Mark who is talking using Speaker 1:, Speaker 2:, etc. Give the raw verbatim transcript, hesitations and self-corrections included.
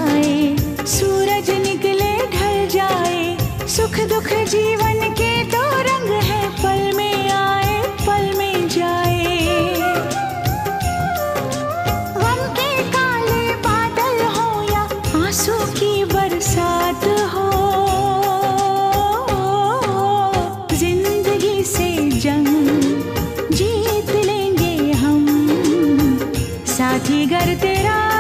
Speaker 1: जाए, सूरज निकले ढल जाए, सुख दुख जीवन के दो रंग है, पल में आए पल में जाए। गम के काले बादल हो या आंसू की बरसात हो, जिंदगी से जंग जीत लेंगे हम, साथी घर तेरा